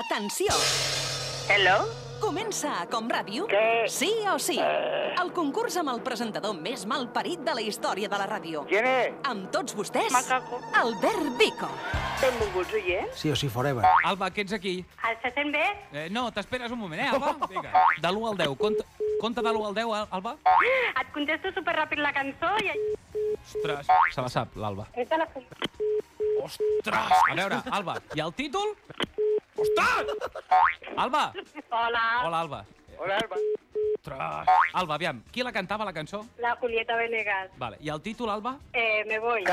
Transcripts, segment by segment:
Atenció! Hello? Comença a Com Ràdio, Què? Sí o Sí. El concurs amb el presentador més malparit de la història de la ràdio. ¿Quién es? Amb tots vostès, Macaco. Albert Vico. Benvolguts oients. Sí o sí, forever. Alba, que ets aquí? Se sent bé? No, t'esperes un moment, Alba? Vinga. De l'1 al 10. Compte de l'1 al 10, Alba. Et contesto superràpid la cançó i... Ostres, se la sap, l'Alba. Esta la... Ostres! A veure, Alba, i el títol? Ostres! Alba! Hola. Hola, Alba. Hola, Alba. Ostres! Alba, aviam, qui la cantava, la cançó? La Julieta Venegas. Vale, i el títol, Alba? Me voy.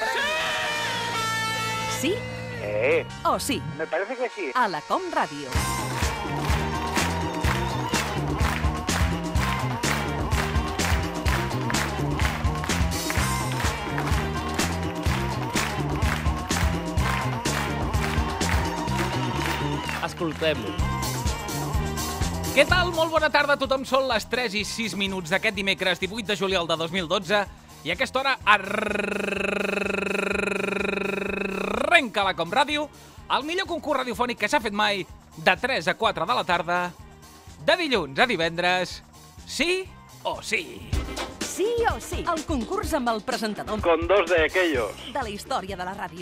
Sí o sí. Me parece que sí. A la Com Ràdio. Escoltem-ho. Què tal? Molt bona tarda a tothom. Són les 3 i 6 minuts d'aquest dimecres 18 de juliol de 2012 i a aquesta hora arrenca la Com Ràdio, el millor concurs radiofònic que s'ha fet mai, de 3 a 4 de la tarda, de dilluns a divendres, sí o sí. Sí o sí. El concurs amb el presentador Con dos de aquellos. de la història de la ràdio.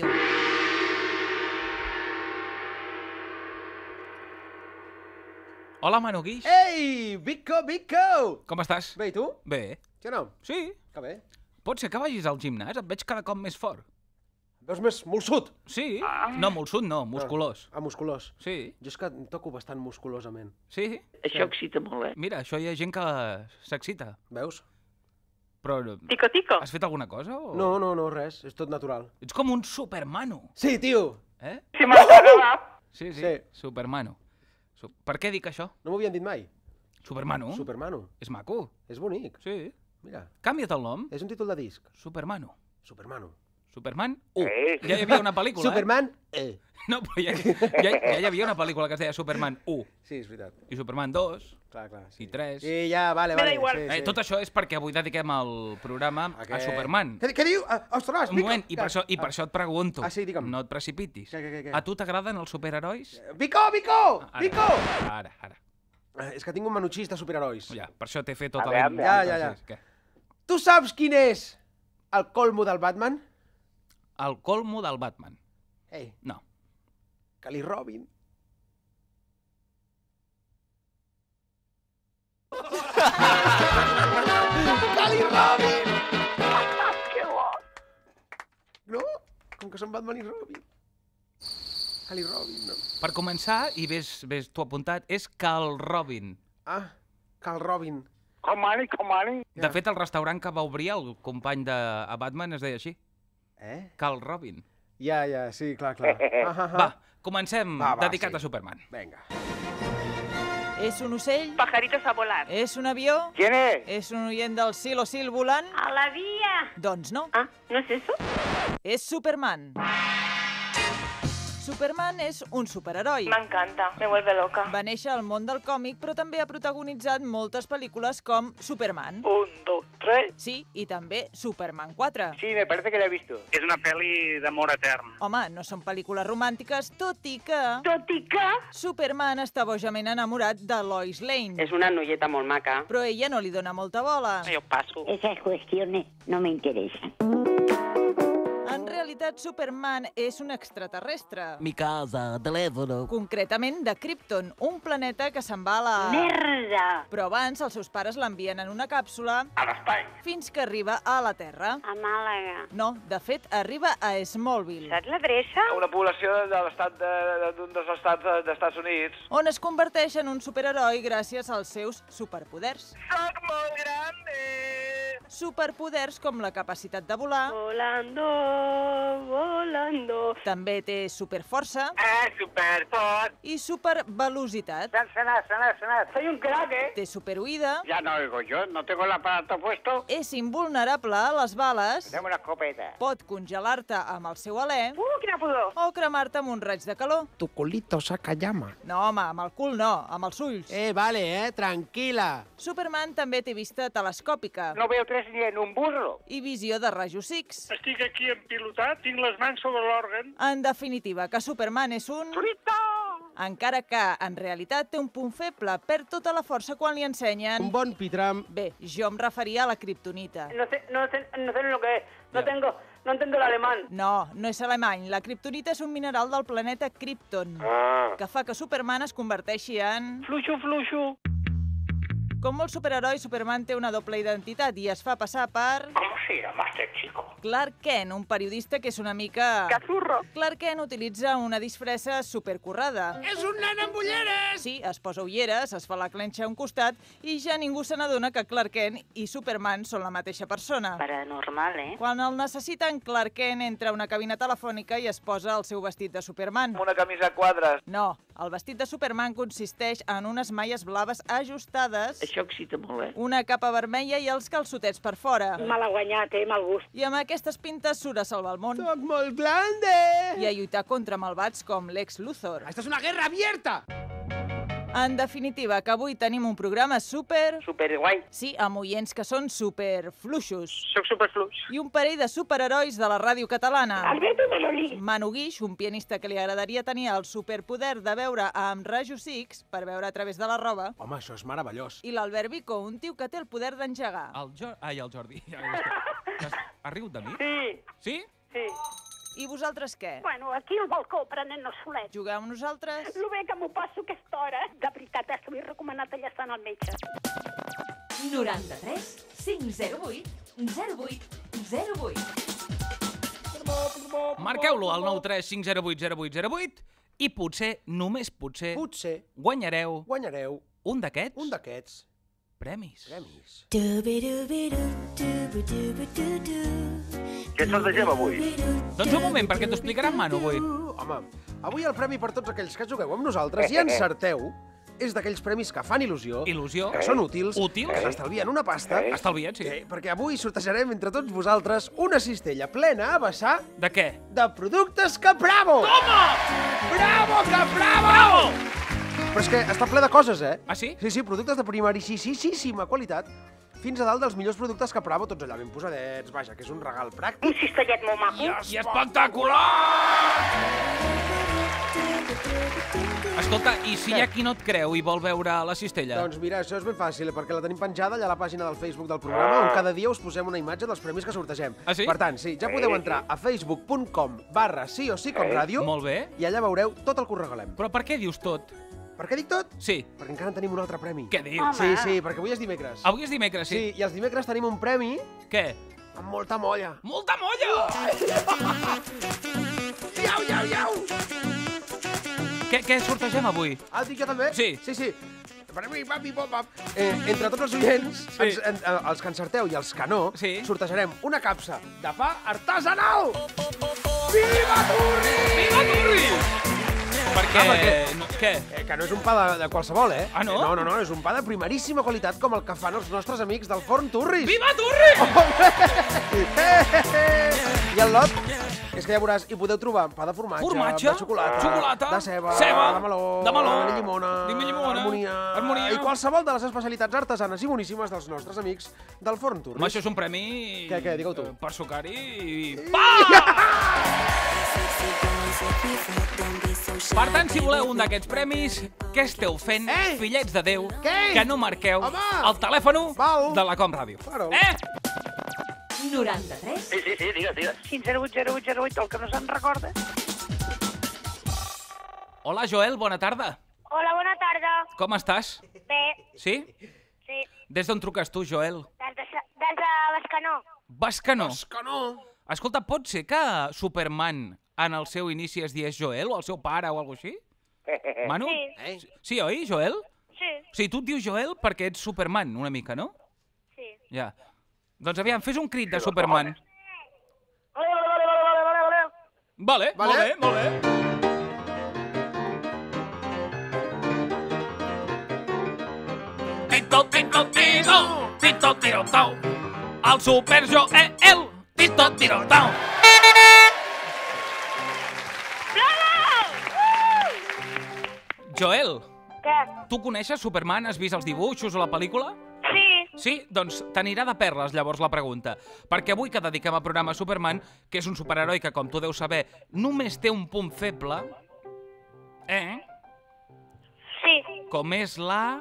Hola, Manu Guix. Ei, Vico, Vico! Com estàs? Bé, i tu? Bé. Sí o no? Sí. Que bé. Pot ser que vagis al gimnàs? Et veig cada cop més fort. Veus més molsut? Sí. No, molsut no, musculós. Ah, musculós. Sí. Jo és que em toco bastant musculosament. Sí. Això excita molt, Mira, això hi ha gent que s'excita. Veus? Però Tico, tico. has fet alguna cosa? O... No, res. És tot natural. Ets com un supermano. Sí, tio! Eh? Si m'agrada. Sí, Sí. Supermano. Per què dic això? No m'ho havien dit mai. Supermano? Supermano. És maco. És bonic. Sí. Mira, Canvia't el nom. és un títol de disc. Supermano. Supermano. Superman 1. Ja hi havia una pel·lícula, Superman, No, però ja hi havia una pel·lícula que es deia Superman 1. Sí, és veritat. I Superman 2. Clar, sí. I 3. Sí, ja, vale. Me da igual. Sí, sí. Tot això és perquè avui dediquem el programa a Superman. Què diu? Ostres, Un moment, i per això et pregunto. Ah, sí, digue'm. No et precipitis. Què? A tu t'agraden els superherois? Vico! Vico! Ara. És que tinc un menutxís de superherois. Ja, per això t'he fet tota A veure, ja. Què? Tu saps quin és el colmo del Batman? El colmo del Batman. Ei, No. que li robin. Que li robin! Que bo. No? Com que són Batman i Robin. Que li robin, no? Per començar, i ves tu apuntat, és Cal Robin. Ah, que el robin. Comani. De fet, el restaurant que va obrir el company de Batman es deia així. Cal Robin. Ja, sí, clar. Va, comencem Va, dedicat sí. a Superman. Vinga. És un ocell? Pajaritos a volar. És un avió? ¿Quién es? És un oient del Sil o Sil volant? A la via. Doncs no. Ah, ¿no es eso? És Superman. Superman és un superheroi. Me encanta, me vuelve loca. Va néixer al món del còmic, però també ha protagonitzat moltes pel·lícules com Superman. 1, 2, 3. Sí, i també Superman 4. Sí, me parece que la he visto. Es una peli d'amor etern. Home, no són pel·lícules romàntiques, tot i que Tot i que... Superman està bojament enamorat de Lois Lane. És una noieta molt maca. Però ella no li dona molta bola. Jo passo. Esas cuestiones no me interesan. En realitat, Superman és un extraterrestre. Mi casa, teléfono. Concretament de Krypton, un planeta que se'n va a la... ¡Merda! Però abans els seus pares l'envien en una càpsula A l'espai. fins que arriba a la Terra. A Málaga. No, de fet, arriba a Smallville, Saps l'adreça? Una població de l'estat d'un dels estats d'Estats Units. on es converteix en un superheroi gràcies als seus superpoders. Soc molt grande. Superpoders com la capacitat de volar, Volando. també té superforça Superfort. i supervelocitat. Sanat. Soy un crack, Té superoïda, Ya no oigo yo, no tengo el aparato puesto. és invulnerable a les bales, Dame una escopeta. pot congelar-te amb el seu alè Quina pudor. o cremar-te amb un raig de calor. Tu culito saca llama. No, home, amb el cul no, amb els ulls. Vale, tranquil·la. Superman també té vista telescòpica No veo tres ni en un burro. i visió de rajos X. Estic aquí empilotat, tinc les mans sobre l'òrgan. En definitiva, que Superman és un... encara que, en realitat, té un punt feble, perd tota la força quan li ensenyen... Un bon pitram. Bé, jo em referia a la kriptonita. No sé lo que es. No entiendo el alemán. No, no és alemany. La kriptonita és un mineral del planeta Krypton, que fa que Superman es converteixi en... Fluixo. Com molts superherois, Superman té una doble identitat i es fa passar per... ¿Cómo se llama este chico? Clark Kent, un periodista que és una mica... Cazurro. Clark Kent utilitza una disfressa supercorrada. És un nen amb ulleres! Sí, es posa ulleres, es fa la clenxa a un costat i ja ningú se n'adona que Clark Kent i Superman són la mateixa persona. Paranormal, Quan el necessiten, Clark Kent entra a una cabina telefònica i es posa el seu vestit de Superman. Amb una camisa a quadres. No, el vestit de Superman consisteix en unes malles blaves ajustades, Això excita molt, una capa vermella i els calçotets per fora. Malaguanyat, mal gust. I amb aquestes pintes surt a salvar el món Soc molt grande! i a lluitar contra malvats com Lex Luthor. Esta és una guerra abierta! En definitiva, que avui tenim un programa super... Superguai. Sí, amb oients que són super fluixos. Soc superflux. I un parell de superherois de la ràdio catalana. Alberto Melolí. Manu Guix, un pianista que li agradaria tenir el superpoder de veure amb rajos X per veure a través de la roba. Home, això és meravellós. I l'Albert Vico, un tio que té el poder d'engegar. El Jordi. Ha rigut de mi? Sí. Sí? I vosaltres què? Bueno, aquí al balcó prenent el solet. Jugueu amb nosaltres? Lo bé que m'ho passo aquesta hora. De veritat, t'ho he recomanat allà estant al metge. 93 508 0808. Marqueu-lo al 935080808 i potser, només potser, guanyareu un d'aquests premis. Què sortegem avui? Doncs un moment, perquè t'ho explicarà en Manu avui. Home, avui el premi per tots aquells que jugueu amb nosaltres i encerteu és d'aquells premis que fan il·lusió, Il·lusió. que són útils, Útils. que s'estalvien una pasta, Estalvien, sí. perquè avui sortejarem entre tots vosaltres una cistella plena a vessar De què? de productes Capravo! Toma! Bravo, Capravo! Però és que està ple de coses, Ah, sí? Sí, productes de primeríssima qualitat. Fins a dalt dels millors productes Capravo, tots allà ben posadets, vaja, que és un regal pràctic. Un cistellet molt maco. I espectacular! Escolta, i si hi ha qui no et creu i vol veure la cistella? Doncs mira, això és ben fàcil, perquè la tenim penjada allà a la pàgina del Facebook del programa, on cada dia us posem una imatge dels premis que sortegem. Ah, sí? Per tant, sí, ja podeu entrar a facebook.com/sí-o-sí-com-ràdio Molt bé. i allà veureu tot el que us regalem. Però per què dius tot? Per què dic tot? Sí. Perquè encara en tenim un altre premi. Què dius? Sí, perquè avui és dimecres. Avui és dimecres, sí. Sí, i els dimecres tenim un premi Què? amb molta molla. Molta molla! Iau! Què sortegem avui? Ah, dic jo també? Sí. Sí. Entre tots els oients, Sí. els que encerteu i els que no, Sí. sortejarem una capsa de pa artesanal! Viva Turri! Viva Turri! Perquè... Què? Que no és un pa de qualsevol, eh? Ah, no? No, és un pa de primeríssima qualitat com el que fan els nostres amics del Forn Turris. Viva Turri! I el lot és que ja veuràs, hi podeu trobar pa de formatge, de xocolata, de ceba, de meló, de llimona, harmonia i qualsevol de les especialitats artesanes i boníssimes dels nostres amics del Forn Turris. Home, això és un premi... Què, digueu tu. Per sucar-hi i... Per tant, si voleu un d'aquests premis, què esteu fent, fillets de Déu, que no marqueu el telèfon de la Com Ràdio? 93 Sí, digues. 5080808, el que no se'n recorda. Hola, Joel, bona tarda. Hola, bona tarda. Com estàs? Bé, Sí? sí. Des d'on truques tu, Joel? Des de Bescanó. Bescanó. Bescanó. Escolta, pot ser que Superman en el seu inici es diés Joel, o el seu pare, o alguna cosa així? Manu? Sí. Sí, oi, Joel? Sí, Sí, tu et dius Joel perquè ets Superman, una mica, no? sí. Ja. Doncs aviam, fes un crit de Superman. Vale. Molt bé. Tito, tiro-tau. El Super Joel, Tito, tiro-tau. Joel, Què? tu coneixes Superman? Has vist els dibuixos o la pel·lícula? Sí. Sí? Doncs t'anirà de perles, llavors, la pregunta. Perquè avui que dediquem al programa Superman, que és un superheroi que, com tu deus saber, només té un punt feble, com és la...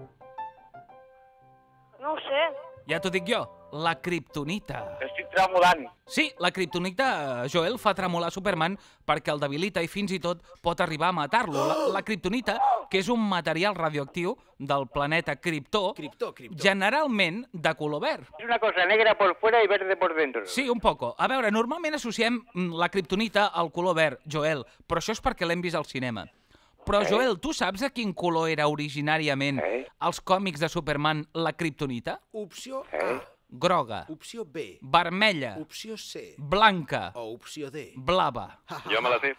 No ho sé. Ja t'ho dic jo, la kriptonita. Estic tremolant. Sí, la kriptonita, Joel, fa tremolar Superman perquè el debilita i fins i tot pot arribar a matar-lo. La kriptonita, que és un material radioactiu del planeta Kryptó, generalment de color verd. És una cosa negra por fuera y verde por dentro. Sí, un poco. A veure, normalment associem la kriptonita al color verd, Joel, però això és perquè l'hem vist al cinema. Però, Joel, tu saps a quin color era originàriament als còmics de Superman la kriptonita? Opció A. Groga. Opció B. Vermella. Opció C. Blanca. O opció D. Blava. Jo me la sé.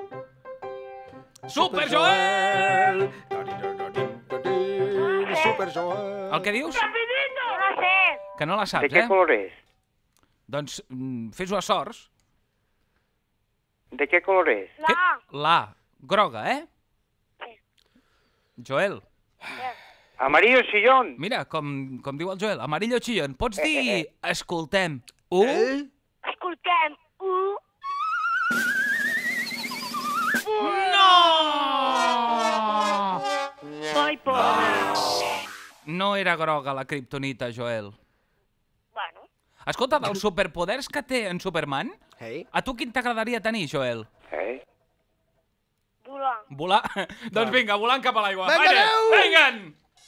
Super Joel! Super Joel! El que dius? Rapidito! No sé. Que no la saps, ¿De qué color es? Doncs fes-ho a sorts. ¿De qué color es? La. Groga, eh? Joel. Amarillo sillón. Mira, com diu el Joel, amarillo chillón. Pots dir escoltem u? Escoltem. No! Ai, pobre. No era groga la kriptonita, Joel. Bueno. Escolta, dels superpoders que té en Superman, a tu quin t'agradaria tenir, Joel? Volar. Volar? Doncs vinga, volant cap a l'aigua. Vinga, adéu! Vinguen!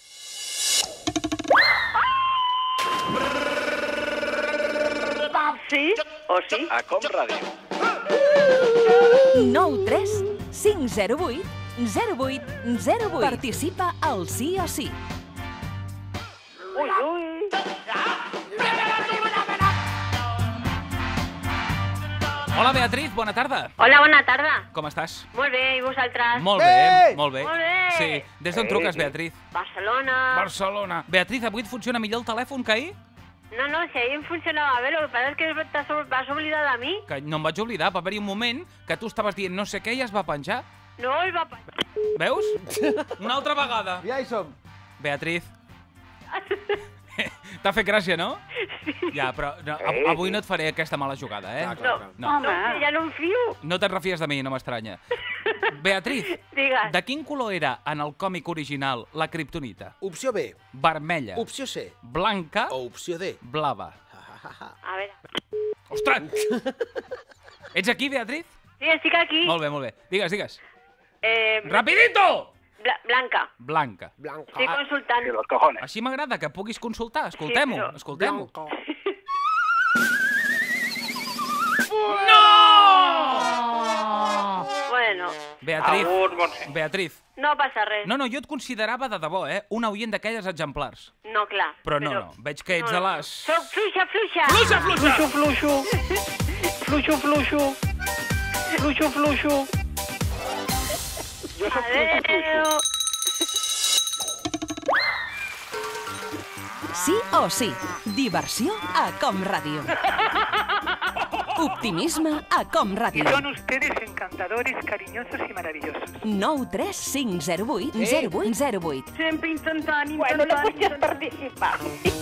Sí o sí? A Com Ràdio. 9 3 508 0808. Participa al Sí o Sí. Ui, ui. Hola, Beatriz, bona tarda. Hola, bona tarda. Com estàs? Molt bé, i vosaltres? Molt bé, molt bé. Molt bé. Sí, des d'on truques, Beatriz? Barcelona. Barcelona. Beatriz, avui et funciona millor el telèfon que ahir? No, si ahir em funcionava bé, el que passa és que vas oblidar de mi. Que no em vaig oblidar, va haver-hi un moment que tu estaves dient no sé què i es va penjar. No, el va penjar. Veus? Una altra vegada. Ja hi som. Beatriz. T'ha fet gràcia, no? Sí. Ja, però avui no et faré aquesta mala jugada, eh? Clar. No. Home, ja no em fio. No te'n refies de mi, no m'estranya. Beatriz, Digues. de quin color era en el còmic original la kriptonita? Opció B. Vermella. Opció C. Blanca. O opció D. Blava. A veure. Ostres! Ets aquí, Beatriz? Sí, estic aquí. Molt bé. Digues. Eh, Rapidito! Blanca. Blanca. Estic consultant. Sí, los cojones. Així m'agrada, que puguis consultar. Escoltem-ho, però- escoltem-ho. Bueno, Beatriz. no passa res. No, jo et considerava de debò, una oient d'aquelles exemplars. No, clar. Però no, veig que ets de les... Soc fluixa. Fluixa! Fluixo. Jo soc Adéu. Sí o sí. Diversió a Com Ràdio. Optimisme a Com Ràdio. Son ustedes encantadores, cariñosos y maravillosos. 9 3 508 0808. Sempre intentant. Bueno, no pots participar.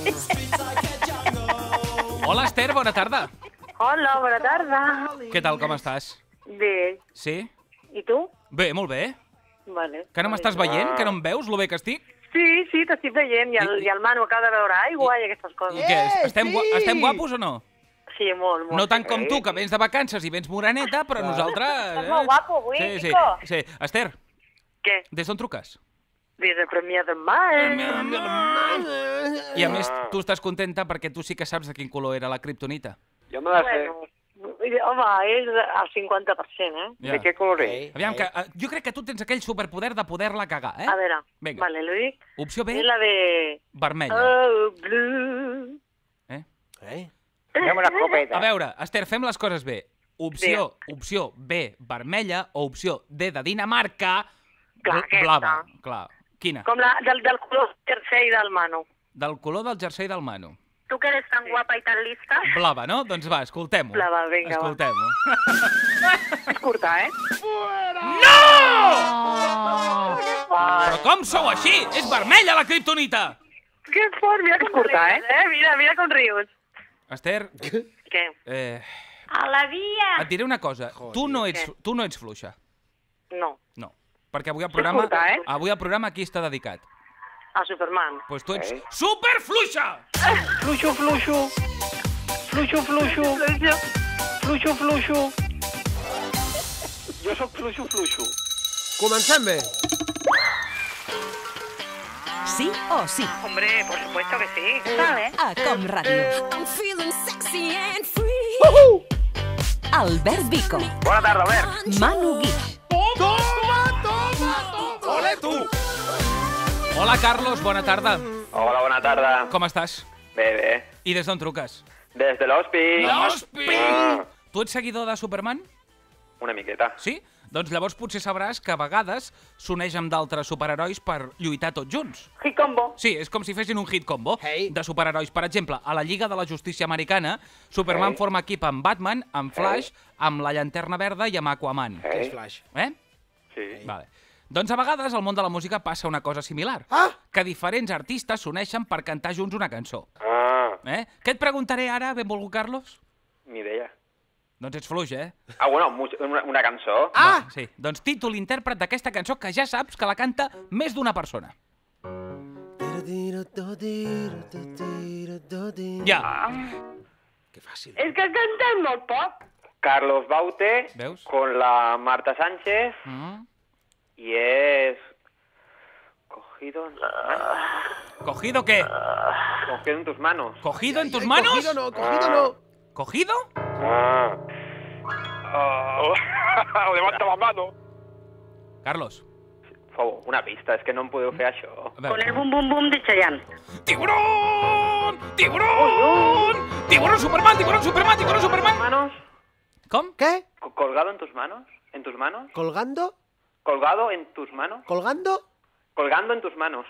Hola, Esther, bona tarda. Hola, bona tarda. Què tal, com estàs? Bé. Sí? I tu? Bé, molt bé. Vale. Que no m'estàs veient? Que no em veus, lo bé que estic? Sí, t'estic veient. I el Manu acaba de beure aigua i aquestes coses. I què? Estem guapos o no? Sí, molt. No tant com tu, que vens de vacances i vens moreneta, però nosaltres... Estàs molt guapo avui, Nico. Sí. Esther. Què? Des d'on truques? Des de Premià de Mar. I a més, tu estàs contenta perquè tu sí que saps de quin color era la kriptonita. Jo me la sé. Home, és al 50%, Ja. De què color és? Aviam, que jo crec que tu tens aquell superpoder de poder-la cagar, eh? A veure, Vinga. vale, lo dic. Opció B, És la de... vermella. Oh, blue. Fem una copeta. A veure, Esther, fem les coses bé. Opció B, vermella, o opció D de Dinamarca, Clar, blava. aquesta. Clar. Quina? Com la del color jersei del Manu. Del color del jersei del Manu. Tu que eres tan guapa i tan lista. Blava, no? Doncs va, escoltem-ho. Blava, vinga, va. Escoltem-ho. Es curta, ¿eh? Però com sou així? És vermella la kriptonita! Que fort, mira com curta, rius, Mira com rius. Esther, Què? A la via. et diré una cosa. Tu no ets fluixa. No. No. perquè avui al programa qui està dedicat? A Superman. Doncs tu ets superfluixa! Fluixo, fluixo. Fluixo, fluixo. Fluixo, fluixo. Jo sóc fluixo, fluixo. Comencem bé. Sí o sí. Hombre, por supuesto que sí. Vale. A Com Ràdio. Albert Vico. Bona tarda, Albert. Manu Guix. Toma! Ole, tu! Hola, Carlos, bona tarda. Hola, bona tarda. Com estàs? Bé, bé. I des d'on truques? Des de l'Hospic. L'Hospic! Tu ets seguidor de Superman? Una miqueta. Sí? Doncs llavors potser sabràs que a vegades s'uneix amb d'altres superherois per lluitar tots junts. Hit combo. Sí, és com si fessin un hit combo de superherois. Per exemple, a la Lliga de la Justícia Americana, Superman forma equip amb Batman, amb Flash, amb la Llanterna Verda i amb Aquaman. Què és Flash? Sí. Vale. Doncs a vegades al món de la música passa una cosa similar. Que diferents artistes s'uneixen per cantar junts una cançó. Què et preguntaré ara, benvolgut Carlos? Ni idea. Doncs ets fluix, Bueno, una cançó. Va, sí. Doncs títol intèrpret d'aquesta cançó que ja saps que la canta més d'una persona. Ja. Que fàcil. És que cantem molt poc. Carlos Baute. Veus? Con la Marta Sánchez. Y es... Cogido en tus manos. ¿Cogido qué? Cogido en tus manos. ¿Cogido en tus manos? Cogido no, cogido no. ¿Cogido? Levanta la mano. Carlos. Por favor, una pista, és que no em podeu fer això. Con el bum bum bum de Chayanne. ¡Tiburón! ¡Tiburón! ¡Tiburón Superman! ¡Tiburón Superman! ¡Tiburón Superman! ¿Manos? ¿Com? ¿Qué? ¿Colgado en tus manos? ¿En tus manos? ¿Colgando? ¿Colgado en tus manos? ¿Colgando? Colgando en tus manos.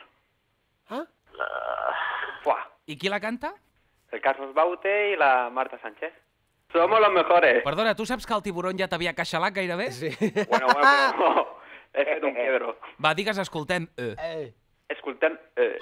Fuà. ¿Y quién la canta? El Carlos Baute y la Marta Sánchez. Somos los mejores. Perdona, tu saps que el tiburón ja t'havia queixalat gairebé? Sí. Bueno, però he fet un quiebro. Va, digues, escoltem. Escoltem.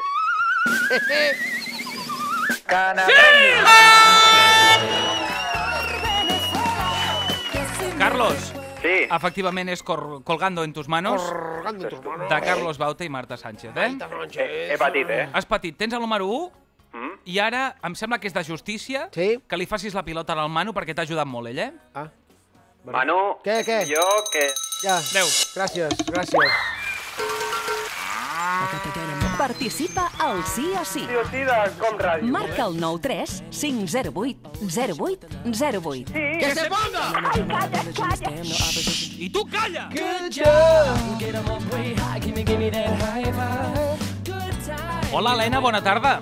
Carlos. Sí. Efectivament és Colgando en tus manos. Colgando en tus manos. De Carlos Baute i Marta Sánchez, He patit, Has patit. Tens el número 1 i ara em sembla que és de justícia que li facis la pilota al Manu perquè t'ha ajudat molt ell, Manu, Què? jo que... Ja. Adéu. Gràcies. Participa al Sí o Sí. Sí o sí de Com Ràdio. Marca el 93 508 08 08. Que se ponga! Ai, calla. I tu calla! Hola, Helena, bona tarda.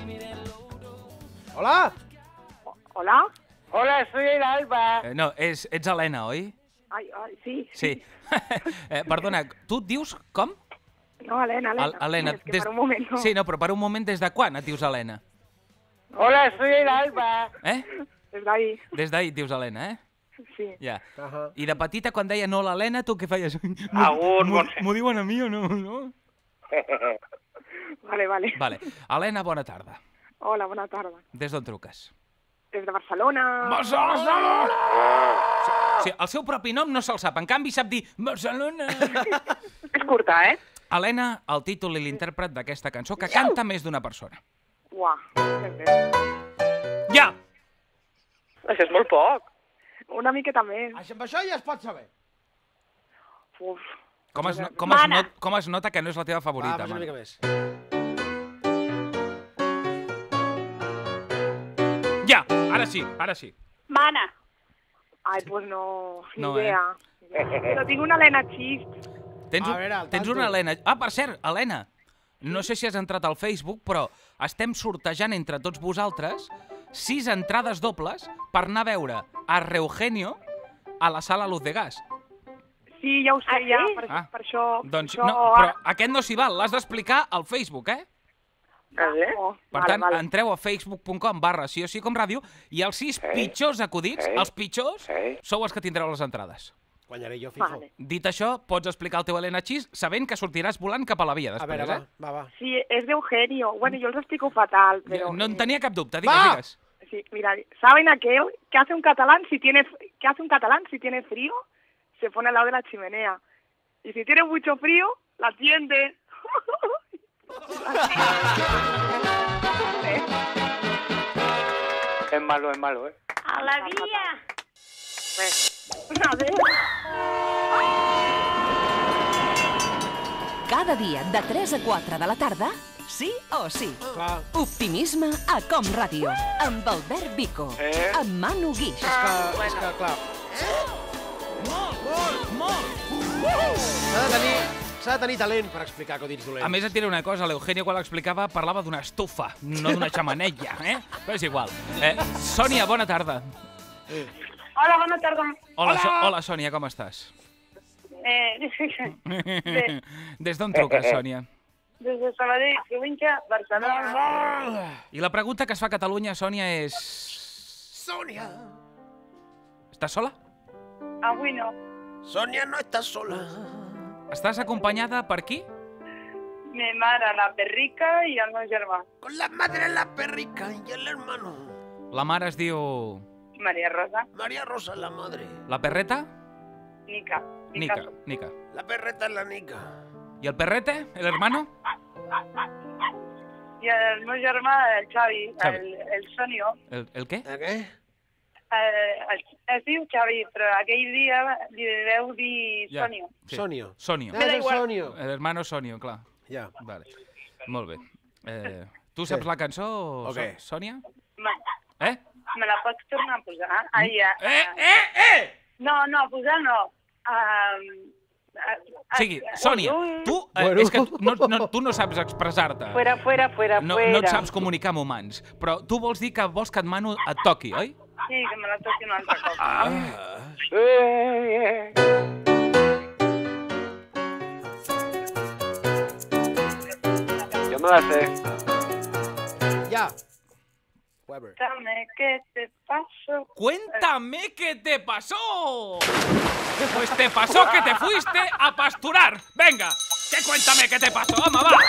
Hola! Hola. Hola, soy el Alba. No, ets Helena, oi? Ai, sí. Sí. Perdona, tu et dius com? No, Helena. Helena. És que per un moment no. Sí, no, però per un moment des de quan et dius Helena? Hola, soy el Alba. Des d'ahir. Des d'ahir et dius Helena, Sí. Ja. I de petita, quan deia no l'Helena, tu què feies? Agur, Montse. M'ho diuen a mi o no? Vale. Vale. Helena, bona tarda. Hola, bona tarda. Des d'on truques? Des de Barcelona. Barcelona! Sí, el seu propi nom no se'l sap, en canvi sap dir Barcelona. És curta, Helena, el títol i l'intèrpret d'aquesta cançó que canta més d'una persona. Uah. Ja! Això és molt poc. Una miqueta més. Amb això ja es pot saber. Uf. Com es nota que no és la teva favorita, una mica més. Ja! Ara sí. Mana. Ai, pues no, ni No, idea. Però tinc una Helena Xist. Tens una Helena... Ah, per cert, Helena, no sé si has entrat al Facebook, però estem sortejant entre tots vosaltres 6 entrades dobles per anar a veure a Reugenio a la Sala Luz de Gas. Sí, ja ho sé, per això... Doncs no, però aquest no s'hi val, l'has d'explicar al Facebook, Per tant, entreu a facebook.com/sí-o-sí-com-ràdio i els 6 pitjors acudits, els pitjors, sou els que tindreu les entrades. Guanyaré jo, fijo. Dit això, pots explicar el teu Helena Xis sabent que sortiràs volant cap a la via després, A veure, va. Sí, és d'Eugenio. Bueno, yo lo explico fatal, pero... No en tenia cap dubte, digues. Sí, mira, ¿saben aquel que hace un catalán si tiene frío? Se pone al lado de la chimenea. Y si tiene mucho frío, la tiende. Es malo, ¿eh? A la vía. A ver. Cada dia de 3 a 4 de la tarda, sí o sí. Optimisme a Com Ràdio, amb Albert Vico, amb Manu Guix. És que, clar... S'ha de tenir talent per explicar codis dolents. A més, et diré una cosa, l'Eugenio quan l'explicava parlava d'una estufa, no d'una xamanella, Però és igual. Sònia, bona tarda. Hola, bona tarda. Hola, Sònia, com estàs? Des d'on truques, Sònia? Des de Sabadell, província, Barcelona. I la pregunta que es fa a Catalunya, Sònia, és... Sònia! Estàs sola? Avui no. Sònia no està sola. Estàs acompanyada per qui? Mi mare, la perrica i el meu germà. Con la madre, la perrica y el hermano. La mare es diu... María Rosa. María Rosa, la madre. La perreta? Nica. Nica. La perreta es la Nica. I el perrete, el hermano? I el meu germà, el Xavi, el Sonio. El què? El què? Es diu Xavi, però aquell dia li deu dir Sonio. Sí. Sonio. Sonio. El hermano Sonio, clar. Ja. Vale. Molt bé. Tu saps la cançó, Sònia? Me la pots tornar a posar? No, posar no. O sigui, Sònia, tu, és que tu no saps expressar-te. Fuera. No et saps comunicar amb humans. Però tu vols dir que vols que et Manu et toqui, oi? Sí, que me la toqui un altre cop. Yo me la sé. Ya. Weber. Cuéntame qué te pasó. ¡Cuéntame qué te pasó! Pues te pasó que te fuiste a pasturar. Venga, que cuéntame qué te pasó. Home, va!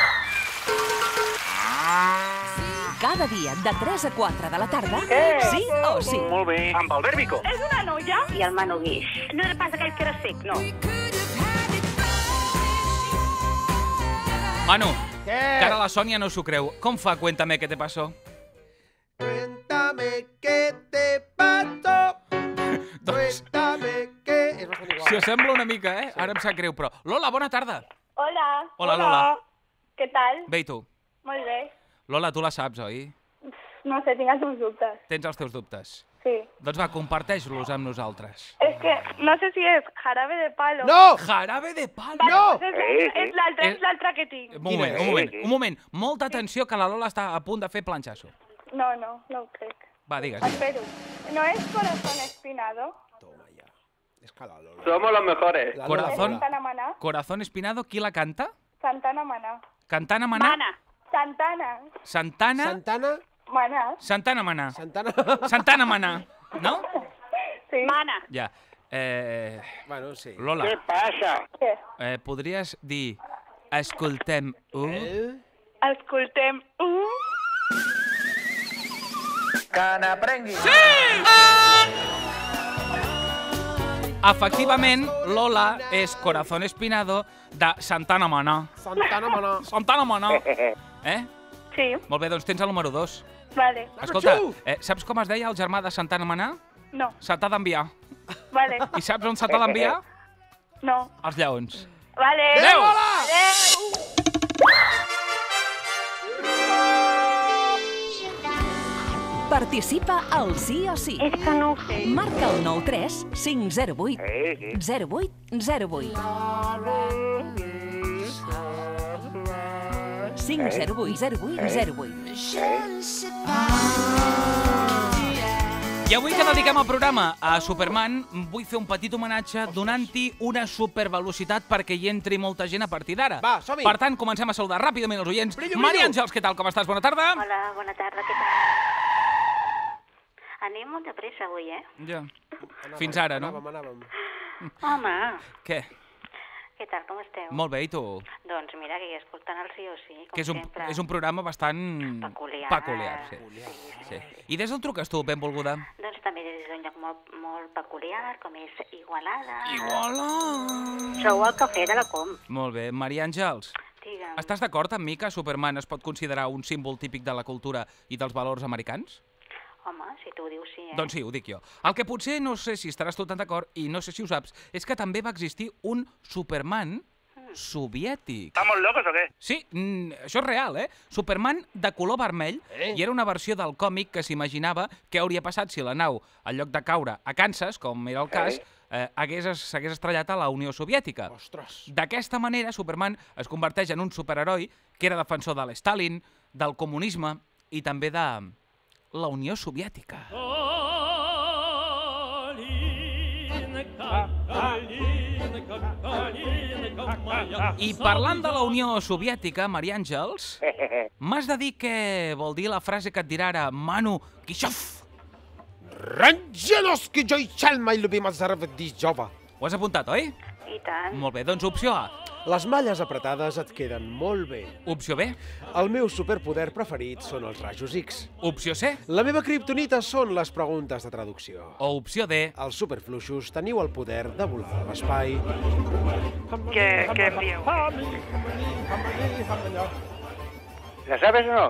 Cada dia de 3 a 4 de la tarda, sí o sí. Molt bé. Amb Albert Vico. És una noia? I el Manu Guix. No era pas aquell que era sec, no. Manu, que ara la Sònia no s'ho creu. Com fa Cuéntame qué te pasó? Cuéntame qué te pasó. Cuéntame qué... És bastant igual. Si us sembla una mica, Ara em sap greu, però... Lola, bona tarda. Hola. Hola, Lola. Què tal? Bé, i tu? Molt bé. Lola, tu la saps, oi? No sé, tinc els meus dubtes. Tens els teus dubtes? Sí. Doncs va, comparteix-los amb nosaltres. És que no sé si és Jarabe de Palo. No! Jarabe de Palo! Vale, No! És l'altre que tinc. Un moment. Molta atenció, que la Lola està a punt de fer planxasso. No ho crec. Va, digues. Espero. ¿No es Corazón Espinado? Toma ya. És que la Lola. Somos los mejores. Santana Maná. Corazón Espinado, qui la canta? Santana Maná. Cantana Maná? Santana. Santana? Maná. Santana Maná. Santana Maná. ¿No? Sí. Mana. Ja. Bueno, sí. Lola. Què passa? Què? Podries dir escoltem-ho? Escoltem-ho. Que n'aprengui. Sí! Efectivament, Lola és Corazón Espinado de Santana Maná. Santana Maná. Sí. Molt bé, doncs tens el número 2. Vale. Escolta, saps com es deia el germà de Santana Maná? No. Se t'ha d'enviar. Vale. I saps on se t'ha d'enviar? No. Els lleons. Vale. Adéu! Participa al Sí o Sí. És que no ho sé. Marca el 93 508 0808. 508 0808. I avui que dediquem el programa a Superman, vull fer un petit homenatge donant-hi una supervelocitat perquè hi entri molta gent a partir d'ara. Va, som-hi! Per tant, comencem a saludar ràpidament els oients. Maria Àngels, què tal? Com estàs? Bona tarda. Hola, bona tarda, què tal? Anem molt de pressa avui, Ja. Fins ara, no? Anàvem. Home, Què? Què tal, com esteu? Molt bé, i tu? Doncs mira, que hi escoltant el Sí o Sí, com que sempre. És un programa bastant... Peculiar. Sí. I des d'on truques tu, benvolguda? Doncs també des d'un lloc molt peculiar, com és Igualada. Igualada! Sou al Cafè de la Com. Molt bé. Maria Àngels, digue'm. Estàs d'acord amb mi que Superman es pot considerar un símbol típic de la cultura i dels valors americans? Home, si tu ho dius, sí, Doncs sí, ho dic jo. El que potser no sé si estaràs tu tan d'acord, i no sé si ho saps, és que també va existir un Superman soviètic. ¿Estamos locos o qué? Sí, això és real, eh? Superman de color vermell, i era una versió del còmic que s'imaginava què hauria passat si la nau, en lloc de caure a Kansas, com era el cas, s'hagués estrellat a la Unió Soviètica. Ostres! D'aquesta manera, Superman es converteix en un superheroi que era defensor de l'Stalin, del comunisme i també de la Unió Soviètica. I parlant de la Unió Soviètica, Maria Àngels, m'has de dir què vol dir la frase que et dirà ara Manu Khrushchev. Rangelovski Joichelma i Lubima Zarvadijova. Ho has apuntat, oi? I tant. Molt bé, doncs opció A. Les malles apretades et queden molt bé. Opció B. El meu superpoder preferit són els rajos X. Opció C. La meva kriptonita són les preguntes de traducció. O opció D. Els superfluixos teniu el poder de volar a l'espai. Què dieu? ¿La sabes o no?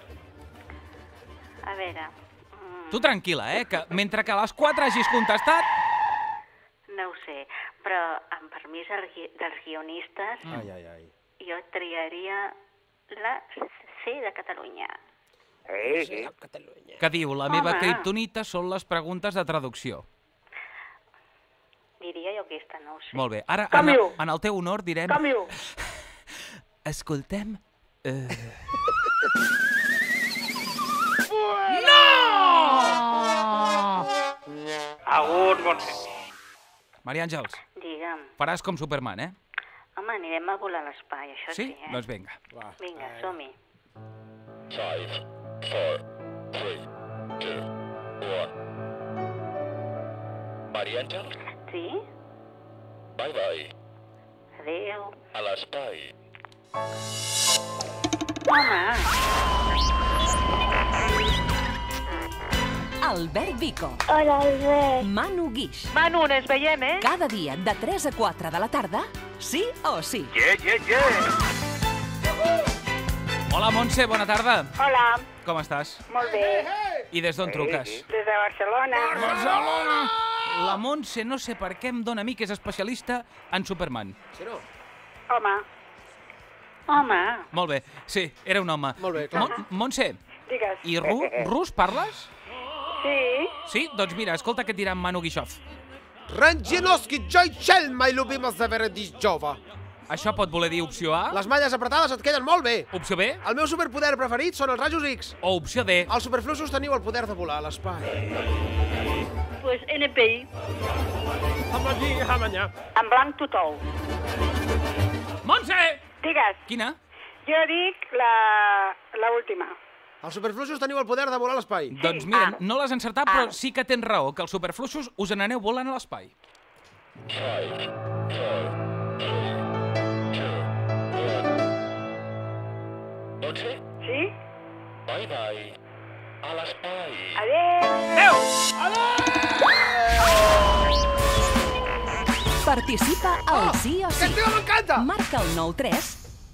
A veure... Tu tranquil·la, que mentre que a les 4 hagis contestat... No ho sé, però amb permís dels guionistes, jo triaria la C de Catalunya. Sí. Que diu, la meva kriptonita són les preguntes de traducció. Diria jo aquesta, no ho sé. Molt bé. Ara, en el teu honor, direm... Canvio. Escoltem... Agur, Montse. Maria Àngels, Digue'm. faràs com Superman, eh? Home, anirem a volar a l'espai, això sí, eh? Doncs vinga. Vinga, som-hi. 5, 4, 3, 2, 1. Maria Àngels? Sí? Bye. Adéu. A l'espai. Albert Vico. Hola, Albert. Manu Guix. Manu, ens veiem, eh? Cada dia de 3 a 4 de la tarda, sí o sí. Hola, Montse, bona tarda. Hola, Com estàs? molt bé. I des d'on truques? Des de Barcelona. Barcelona! La Montse, no sé per què em dóna a mi que és especialista en Superman. Sí, no? Home. Molt bé, sí, era un home. Molt bé, clar. Montse, Digues. i rus parles? Sí. Sí? Doncs mira, escolta què et dirà Manu Khrushchev. Rangelovski Joichelma i Lubima Zarvadijova. Això pot voler dir opció A? Les malles apretades et queden molt bé. Opció B? El meu superpoder preferit són els rajos X. O opció D? Els superfluixos teniu el poder de volar a l'espai. Pues NPI. En blanc total. Montse! Digues. Quina? Jo dic la última. Els superfluixos teniu el poder de volar a l'espai. Doncs mira, no l'has encertat, però sí que tens raó, que els superfluixos us n'aneu volant a l'espai. 5, 4, 3, 2, 1. Montse? Sí? Bye. A l'espai. Adéu! Participa al sí o sí. Aquest tema m'encanta! Marca el 93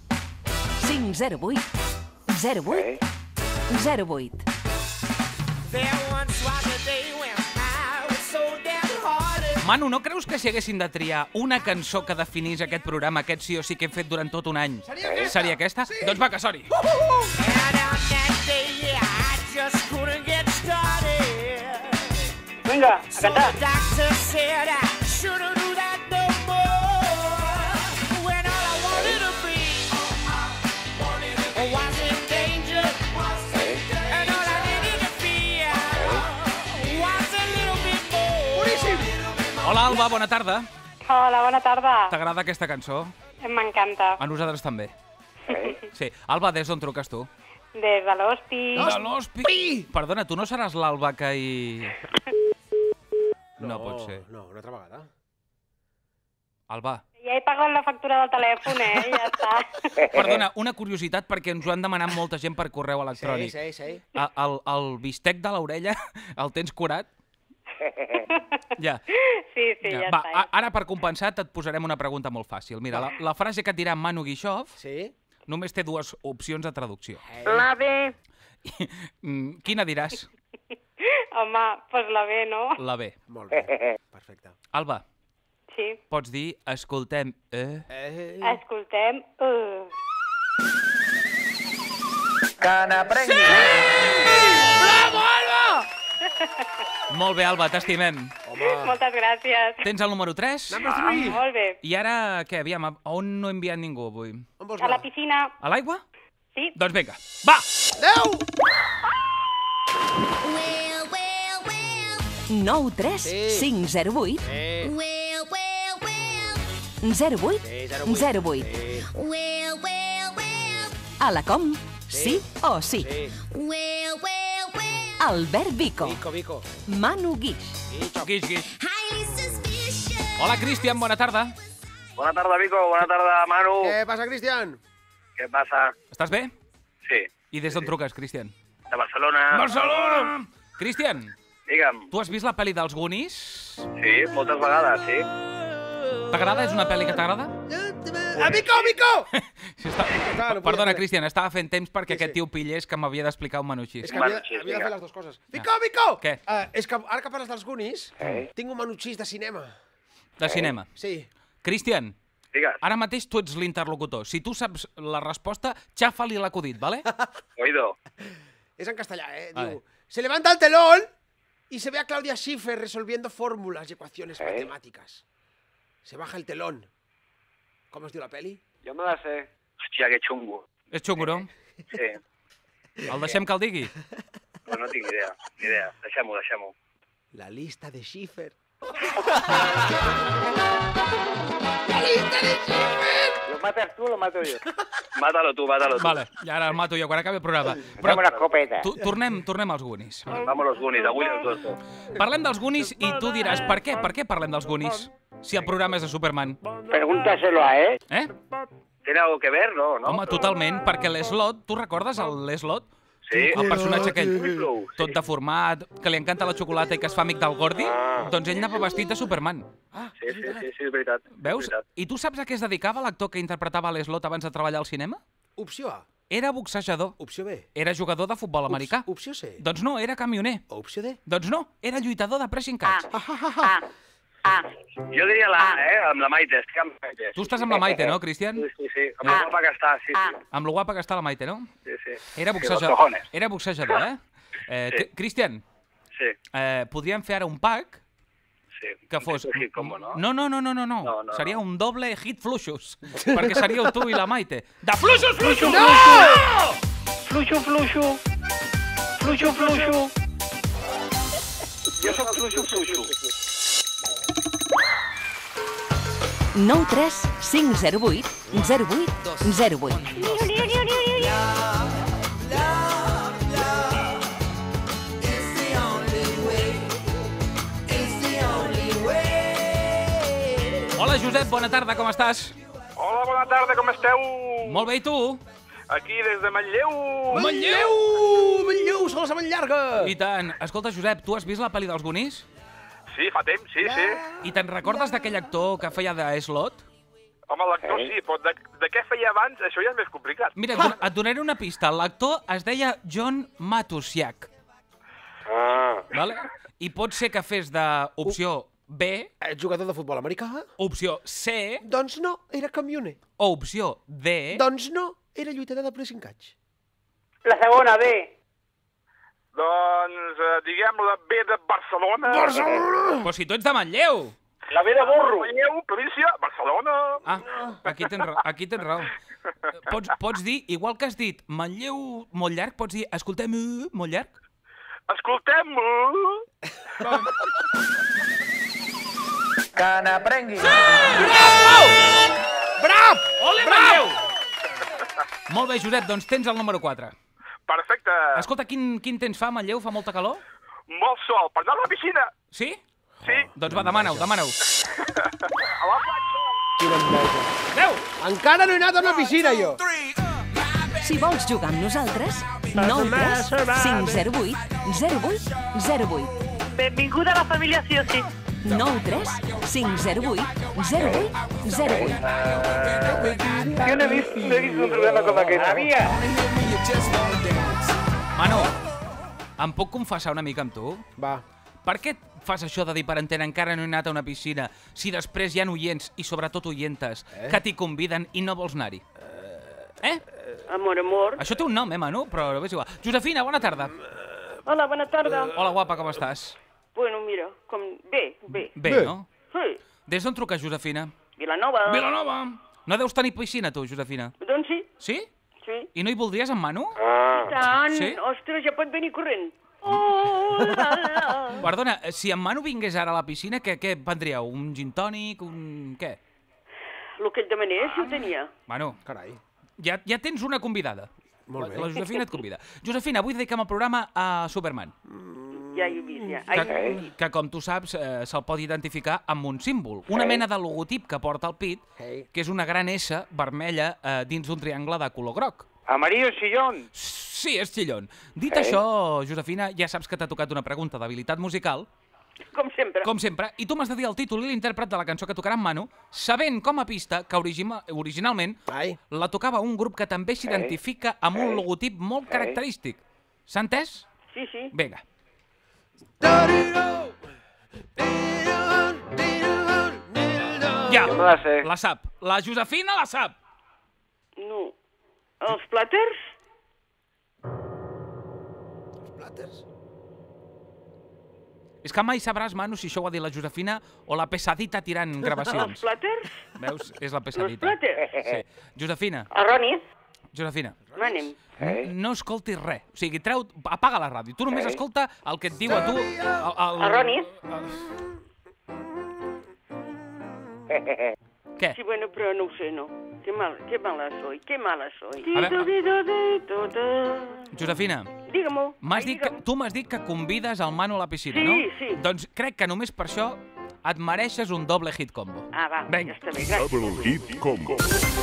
508 08 08. Manu, no creus que si haguessin de triar una cançó que definís aquest programa, aquest sí o sí que hem fet durant tot un any, seria aquesta? Sí. Doncs va, que soni. Vinga, a cantar. Hola, Alba, bona tarda. Hola, bona tarda. T'agrada aquesta cançó? M'encanta. A nosaltres també. Sí. Alba, des d'on truques tu? Des de l'Hospi. De l'Hospi! Perdona, tu no seràs l'Alba que hi... No pot ser. No, una altra vegada. Alba. Ja he pagat la factura del telèfon, ja està. Perdona, una curiositat, perquè ens ho han demanat molta gent per correu electrònic. Sí. El bistec de l'orella el tens curat? Ja. Sí, ja Va, està. ara, per compensar, et posarem una pregunta molt fàcil. Mira, la frase que et dirà Manu Guixof només té dues opcions de traducció. La B. Quina diràs? Home, doncs la B, no? La B. Molt bé, perfecte. Alba. Sí. Pots dir, escoltem... Escoltem... Que n'aprengui! Sí! Bravo, Alba! Molt bé, Alba, t'estimem. Moltes gràcies. Tens el número 3? Number 3. Molt bé. I ara, què, aviam, on no he enviat ningú avui? A la piscina. A l'aigua? Sí. Doncs vinga, va! Adéu! 9 3 5 0 8 08 08. A la Com, sí o sí. Albert Vico. Vico. Manu Guix. Guix. Hola, Cristian, bona tarda. Bona tarda, Vico. Bona tarda, Manu. Què passa, Cristian? Què passa? Estàs bé? Sí. I des d'on truques, Cristian? De Barcelona. Barcelona! Cristian, Digue'm. tu has vist la pel·li dels Goonies? Sí, moltes vegades, sí. T'agrada? És una pel·li que t'agrada? Vico! Perdona, Cristian, estava fent temps perquè aquest tio pillés que m'havia d'explicar un manutxís. És que havia de fer les dues coses. Vico! Què? És que ara que parles dels Goonies, tinc un manutxís de cinema. De cinema? Sí. Cristian, Digues. ara mateix tu ets l'interlocutor. Si tu saps la resposta, xafa-li l'acudit, ¿vale? Oído. És en castellà, Diu, se levanta el telón y se ve a Claudia Schiffer resolviendo fórmulas y ecuaciones matemáticas. Se baja el telón. Com es diu la peli? Jo me la sé. Hòstia, que xungo. És xungo, no? Sí. El deixem que el digui? Però no tinc idea. Deixem-ho. La lista de Schiffer. ¿Lo matas tú o lo mato yo? Mátalo tú. Vale, i ara el mato jo quan acabi el programa. Però una escopeta. Tornem als Goonies. Vamos los Goonies, avui els dos. Parlem dels Goonies i tu diràs per què? Per què parlem dels Goonies? Si el programa és de Superman. Pregúntaselo a él. Eh? ¿Tiene algo que ver, no? Home, totalment, perquè l'Slot, tu recordes l'Slot? Sí. El personatge aquell, tot deformat, que li encanta la xocolata i que es fa amic del Gordy, doncs ell anava vestit de Superman. Sí, és veritat. Veus? I tu saps a què es dedicava l'actor que interpretava l'Slot abans de treballar al cinema? Opció A. Era boxejador. Opció B. Era jugador de futbol americà. Opció C. Doncs no, era camioner. Opció D. Doncs no, era lluitador de pressing catch. Jo diria la A, amb la Maite. Estic amb la Maite. Tu estàs amb la Maite, no, Cristian? Sí. Amb la guapa que està, sí. Amb lo guapa que està la Maite, no? Sí. Era boxejador, Sí. Cristian, podríem fer ara un pack que fos... No. Seria un doble hit fluixos, perquè seríeu tu i la Maite. De fluixos! No! Fluixo. Jo soc fluixo. 9 3 5 0 8 08 08. Hola, Josep, bona tarda, com estàs? Hola, bona tarda, com esteu? Molt bé, i tu? Aquí, des de Manlleu. Manlleu, sols a Manllarga. I tant. Escolta, Josep, tu has vist la pel·li dels Goonies? Sí, fa temps, sí. I te'n recordes d'aquell actor que feia de Slot? Home, l'actor sí, però de què feia abans, això ja és més complicat. Mira, et donaré una pista. L'actor es deia John Matusiak. Vale? I pot ser que fes d'opció B... Jugador de futbol americà? Opció C... Doncs no, era camioner. O opció D... Doncs no, era lluitador de pressing catch. La segona, B. Doncs, diguem, la B de Barcelona. Però si tu ets de Manlleu! La B de Burro. Manlleu, província, Barcelona. Aquí tens raó. Pots dir, igual que has dit Manlleu molt llarg, pots dir escoltem molt llarg? Escoltem. Que n'aprengui. Sí! Bravo! Ole, Manlleu! Molt bé, Josep, doncs tens el número 4. Perfecte. Escolta, quin temps fa, Manlleu? Fa molta calor? Molt sol, per anar a la piscina. Sí? Sí. Doncs va, demana-ho. A la platja. Quina enveja. Adéu! Encara no he anat a una piscina, jo. Si vols jugar amb nosaltres, 9 3 508 0808. Benvinguda a la família Sí o Sí. 9 3 508 0808. Jo no he vist un programa com aquest. Manu, em puc confessar una mica amb tu? Va. Per què fas això de dir per entendre encara no he anat a una piscina si després hi ha oients i sobretot oientes que t'hi conviden i no vols anar-hi? Amor. Això té un nom, Manu? Però és igual. Josefina, bona tarda. Hola, bona tarda. Hola, guapa, com estàs? Bueno, mira, bé. Bé, no? Sí. Des d'on truques, Josefina? Vilanova. No deus tenir piscina, tu, Josefina? Doncs sí. Sí? Sí. I no hi voldries amb Manu? I tant. Sí? Ostres, ja pot venir corrent. Oh, la, la. Perdona, si en Manu vingués ara a la piscina, què prendríeu? Un gin tònic? Què? El que et demanés, si ho tenia. Manu, carai. Ja tens una convidada. Molt bé. La Josefina et convida. Josefina, avui dediquem el programa a Superman. Ja hi he vist, ja. Que com tu saps, se'l pot identificar amb un símbol. Una mena de logotip que porta al pit, que és una gran S vermella dins d'un triangle de color groc. Amarillo Chillón. Sí, és Chillón. Dit això, Josefina, ja saps que t'ha tocat una pregunta d'habilitat musical. Com sempre. Com sempre. I tu m'has de dir el títol i l'intèrpret de la cançó que tocarà en Manu, sabent com a pista que originalment la tocava un grup que també s'identifica amb un logotip molt característic. S'ha entès? Sí. Vinga. Ja, Jo me la sé. la sap. La Josefina la sap. No. Els plàters? Els plàters? És que mai sabràs, Manu, si això ho ha dit la Josefina o la pesadita tirant gravacions. Els plàters? Veus? És la pesadita. Els plàters? Sí. Josefina. Arronis? Josefina. Manem. No escoltis res. O sigui, apaga la ràdio. Tu només escolta el que et diu a tu... Arronis? Què? Sí, bueno, però no ho sé, no. Qué mala soy. A veure, Josefina. Digue-m'ho. Tu m'has dit que convides el Manu a la piscina, sí, no? Sí. Doncs crec que només per això et mereixes un doble hit combo. Ah, va, venga. Ja està bé, gràcies. Double hit combo.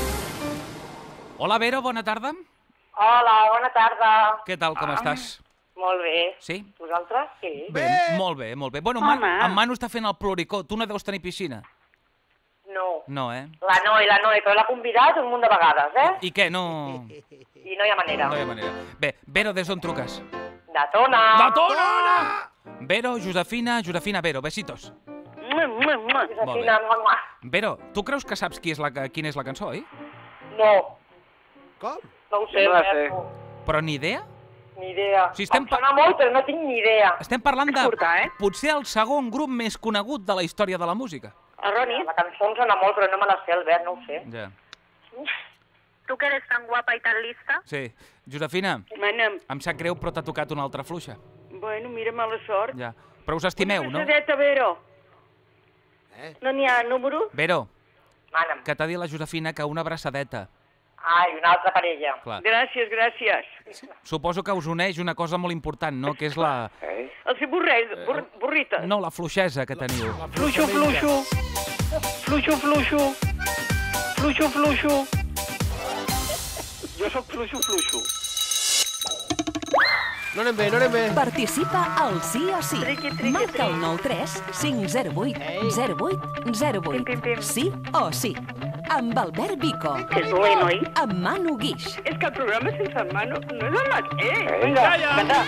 Hola, Vero, bona tarda. Hola, bona tarda. Què tal, com estàs? Molt bé. Sí? Vosaltres? Sí. Bé, molt bé, molt bé. Bueno, en Manu està fent el ploricó. Tu no deus tenir piscina? No. No, La Noe, però l'ha convidat un munt de vegades, I què, no... I no hi ha manera. No hi ha manera. Bé, Vero, des d'on truques? De Tona. De Tona! Vero, Josefina, Vero, besitos. Josefina, Vero, tu creus que saps quina és la cançó, oi? No. Com? No ho sé, Berto. Però ni idea? Ni idea. Si em sona molt, però no tinc ni idea. Estem parlant de potser el segon grup més conegut de la història de la música. Arronis? La cançó em sona molt, però no me la sé, Albert, no ho sé. Ja. Tu que eres tan guapa i tan lista? Sí. Josefina, Manem. em sap greu, però t'ha tocat una altra fluixa. Bueno, mira, mala sort. Ja. Però us estimeu, no? Una abraçadeta, Vero. No n'hi ha número? Vero, Mana'm. que t'ha dit la Josefina que una abraçadeta. Ai, una altra parella. Clar. Gràcies. Suposo que us uneix una cosa molt important, no? Que és la... El ser burrita. No, la fluixesa que teniu. Fluixo. Jo sóc fluixo. No anem bé. Participa al Sí o Sí. Marca el 9 3 508 0808. Sí o Sí. Amb Albert Vico. Que és dolent, oi? Amb Manu Guix. És que el programa sense el Manu no és el mateix. Vinga.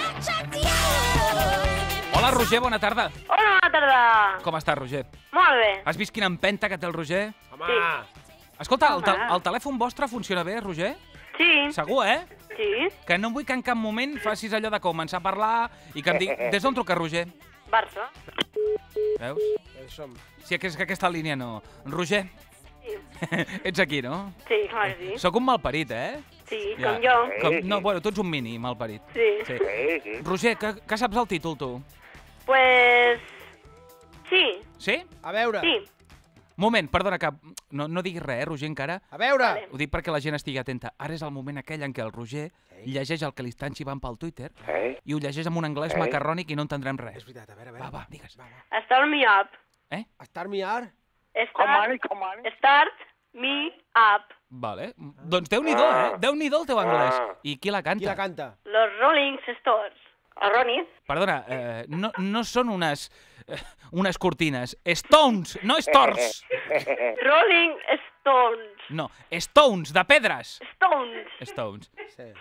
Hola, Roger, bona tarda. Hola, bona tarda. Com estàs, Roger? Molt bé. Has vist quina empenta que té el Roger? Sí. Escolta, el telèfon vostre funciona bé, Roger? Sí. Segur, Sí. Que no vull que en cap moment facis allò de començar a parlar i que em digui... Des d'on truca, Roger? Barça. Veus? Sí, que és que aquesta línia no... Roger? Sí. Ets aquí, no? Sí, clar que sí. Sóc un malparit, Sí, com jo. No, bueno, tu ets un mini malparit. Sí. Roger, que saps el títol, tu? Pues... Sí. Sí? A veure. Sí. Moment, perdona, que no diguis res, Roger, encara. A veure. Ho dic perquè la gent estigui atenta. Ara és el moment aquell en què el Roger llegeix el que li estan xivant pel Twitter i ho llegeix en un anglès macarrònic i no entendrem res. És veritat, a veure. Va, digues. Start me up. Start me up? Start me up. Vale. Doncs Déu-n'hi-do, Déu-n'hi-do el teu anglès. I qui la canta? Qui la canta? Los Rolling Stones. Ronnie. Perdona, no són unes cortines. Stones, no stores. Rolling Stones. No, stones, de pedres. Stones. Sí.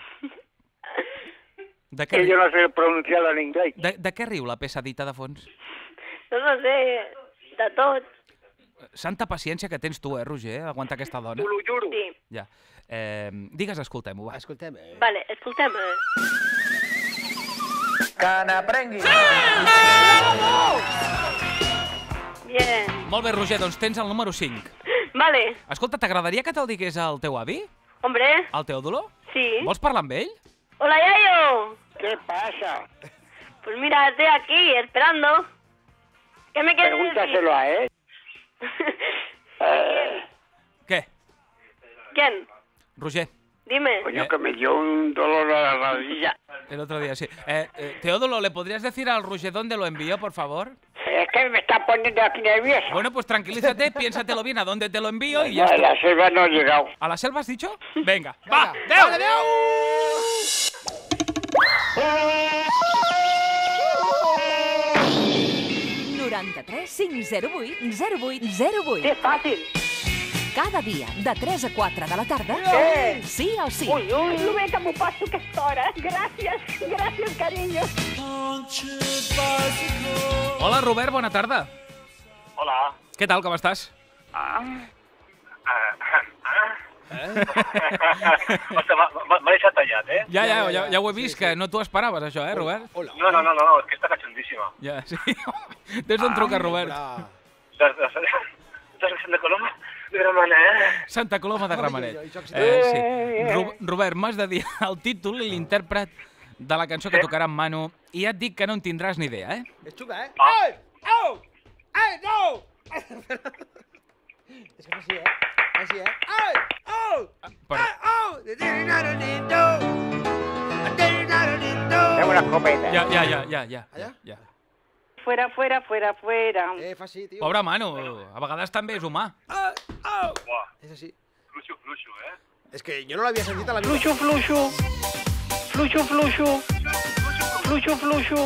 Que jo no sé pronunciar-la en anglès. De què riu la peça dita de fons? No sé, de tot. Santa paciència que tens tu, Roger, aguantar aquesta dona. Ho juro. Sí. Ja. Digues, escoltem-ho, va. Escoltem. Vale, escoltem. Que n'aprengui. Bien. Molt bé, Roger, doncs tens el número 5. Vale. Escolta, t'agradaria que te'l digués el teu avi? Hombre. El Teodulo? Sí. Vols parlar amb ell? Hola, Yayo. ¿Qué pasa? Pues mira, estoy aquí, esperando. ¿Qué me quieres decir? Pregúntaselo a él. ¿Qué? ¿Quién? Roger. Dime. Coño, que me dio un dolor a la rodilla. El otro día, sí. Teodulo, ¿le podrías decir al Roger dónde lo envió, por favor? Es que me está poniendo aquí nervioso. Bueno, pues tranquilízate, piénsatelo bien a dónde te lo envío y ya está. A la selva no he llegado. ¿A la selva has dicho? Venga, va, Déu! Vale, Déu! 93 508 0808. Que fàcil. Cada dia, de 3 a 4 de la tarda, sí o sí. Ui, lo bé que m'ho passo aquesta hora. Gràcies, carinyo. Hola, Robert, bona tarda. Hola. Què tal, com estàs? Ostres, m'ha deixat tallat, Ja ho he vist, que no t'ho esperaves, això, Robert? No, és que està cachondíssima. Ja, sí. Des d'on truca, Robert? De Santa Coloma de Gramenet. Santa Coloma de Gramenet. Sí. Robert, m'has de dir el títol i l'intèrpret de la cançó que tocarà en Manu i ja et dic que no en tindràs ni idea, És xuga, Ai! Au! Ai, no! És que fa així, Així, Ai! Au! Au! Fem una copeta. Ja. Fuera. Fa així, tio. Pobre Manu, a vegades també és humà. Au! És així. Fluixo, És que jo no l'havia sentit a la vida. Fluixo.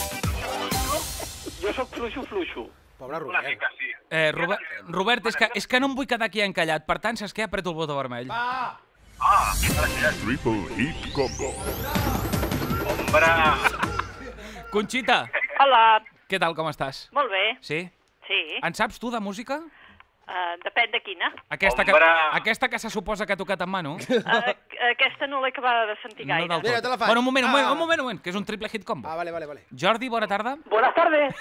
Jo soc fluixo. Pobre Robert. Robert, és que no em vull quedar aquí encallat, per tant, saps què? Apreto el botó vermell. Triple Hit Combo. Hombre. Conxita. Hola. Què tal, com estàs? Molt bé. Sí? Sí. En saps tu de música? Depèn de quina. Aquesta que se suposa que ha tocat en Manu? Aquesta no l'he acabada de sentir gaire. No del tot. Te la faig. Bueno, un moment, que és un triple hit combo. Vale. Jordi, bona tarda. Buenas tardes.